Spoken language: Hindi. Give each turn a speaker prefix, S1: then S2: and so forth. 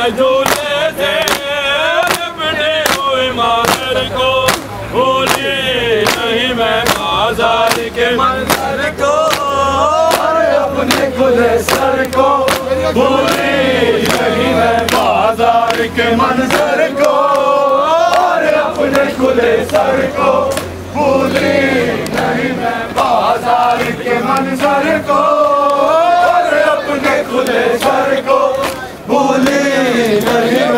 S1: झूले से लिपटे हुए मादर को भूली नहीं मैं बाजार के मंजर को, अपने खुले सर को भूली नहीं मैं बाजार के मंजर को, अपने खुले सर को भूली नहीं मैं बाजार के मंजर को, अपने खुले सर को भूली नहीं।